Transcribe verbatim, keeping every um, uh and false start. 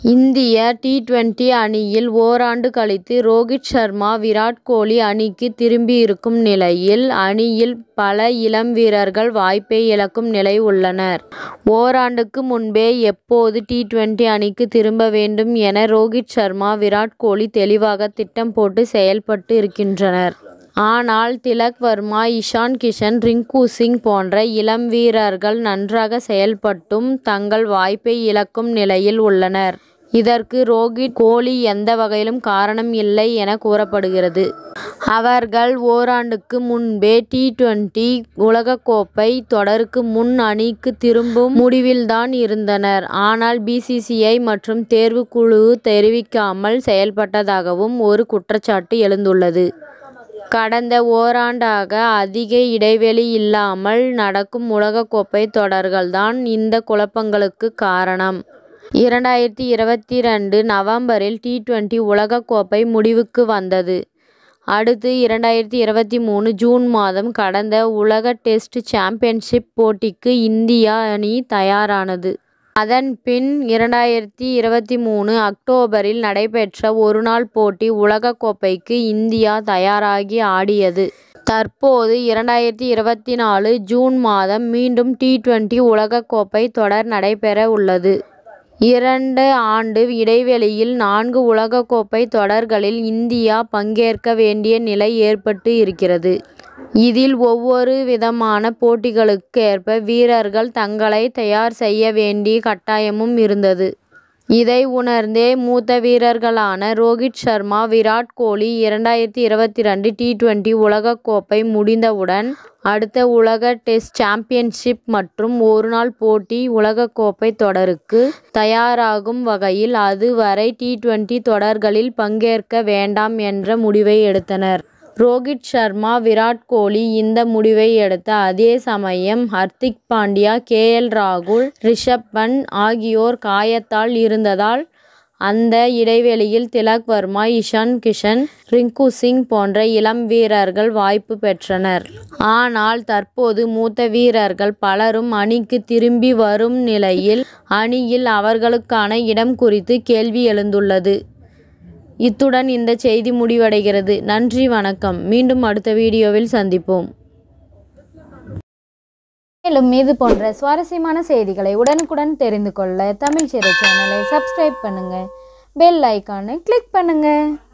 இந்திய T twenty அணியில் ஓராண்டு கழித்து ரோகித் சர்மா விராட் கோலி அணிக்கு திரும்பியிருக்கும் நிலையில் அணியில் பல இளம் வீரர்கள் வாய்ப்பை இழக்கும் நிலை உள்ளனர். ஓராண்டுக்கு முன்பே எப்போது டி டுவெண்டி அணிக்கு திரும்ப வேண்டும் என ரோகித் சர்மா விராட் கோலி தெளிவாக திட்டம் போட்டு செயல்பட்டு இருக்கின்றனர். ஆனால் திலக் வர்மா இஷான் கிஷன் ரிங்கு சிங் போன்ற இளம் வீரர்கள் நன்றாக செயல்பட்டும் தங்கள் வாய்ப்பை இழக்கும் நிலையில் உள்ளனர். இதற்கு ரோகித் கோலி எந்த வகையிலும் காரணம் இல்லை என கூறப்படுகிறது. அவர்கள் ஓராண்டுக்கு முன்பே டி டுவெண்டி உலகக்கோப்பை தொடருக்கு முன் அணிக்கு திரும்பும் முடிவில்தான் இருந்தனர். ஆனால் பி சி சி ஐ மற்றும் தேர்வுக்குழு தெரிவிக்காமல் செயல்பட்டதாகவும் ஒரு குற்றச்சாட்டு எழுந்துள்ளது. கடந்த ஓராண்டாக அதிக இடைவெளி இல்லாமல் நடக்கும் உலகக்கோப்பை தொடர்கள்தான் இந்த குழப்பங்களுக்கு காரணம். இரண்டாயிரத்தி இருபத்தி இரண்டு நவம்பரில் டி டுவெண்டி உலகக்கோப்பை முடிவுக்கு வந்தது. அடுத்து இரண்டாயிரத்தி இருபத்தி மூணு ஜூன் மாதம் கடந்த உலக டெஸ்ட் சாம்பியன்ஷிப் போட்டிக்கு இந்திய அணி தயாரானது. அதன் பின் இரண்டாயிரத்தி இருபத்தி மூணு அக்டோபரில் நடைபெற்ற ஒருநாள் போட்டி உலகக்கோப்பைக்கு இந்தியா தயாராகி ஆடியது. தற்போது இரண்டாயிரத்தி இருபத்தி நாலு ஜூன் மாதம் மீண்டும் டி டுவெண்டி உலகக்கோப்பை தொடர் நடைபெற உள்ளது. இரண்டு ஆண்டு இடைவெளியில் நான்கு உலகக்கோப்பை தொடர்களில் இந்தியா பங்கேற்க வேண்டிய நிலை ஏற்பட்டு இருக்கிறது. இதில் ஒவ்வொரு விதமான போட்டிகளுக்கேற்ப வீரர்கள் தங்களை தயார் செய்ய வேண்டிய கட்டாயமும் இருந்தது. இதை உணர்ந்தே மூத்த வீரர்களான ரோகித் சர்மா விராட் கோலி இரண்டாயிரத்தி இருபத்தி இரண்டு டி டுவெண்டி உலகக்கோப்பை முடிந்தவுடன் அடுத்த உலக டெஸ்ட் சாம்பியன்ஷிப் மற்றும் ஒருநாள் போட்டி உலகக்கோப்பை தொடருக்கு தயாராகும் வகையில் அதுவரை டி டுவெண்டி தொடர்களில் பங்கேற்க வேண்டாம் என்ற முடிவை எடுத்தனர். ரோகித் சர்மா விராட் கோலி இந்த முடிவை எடுத்த அதே சமயம் ஹர்திக் பாண்டியா கே எல் ராகுல் ரிஷப் பண்ட் ஆகியோர் காயத்தால் இருந்ததால் அந்த இடைவெளியில் திலக் வர்மா இஷான் கிஷன் ரிங்கு சிங் போன்ற இளம் வீரர்கள் வாய்ப்பு பெற்றனர். ஆனால் தற்போது மூத்த வீரர்கள் பலரும் அணிக்கு திரும்பி வரும் நிலையில் அணியில் அவர்களுக்கான இடம் குறித்து கேள்வி எழுந்துள்ளது. இத்துடன் இந்த செய்தி முடிவடைகிறது. நன்றி, வணக்கம். மீண்டும் அடுத்த வீடியோவில் சந்திப்போம். மேலும் இது போன்ற சுவாரஸ்யமான செய்திகளை உடனுக்குடன் தெரிந்து கொள்ள தமிழ் சிறை சேனலை சப்ஸ்கிரைப் பண்ணுங்க. பெல் ஐகானை கிளிக் பண்ணுங்க.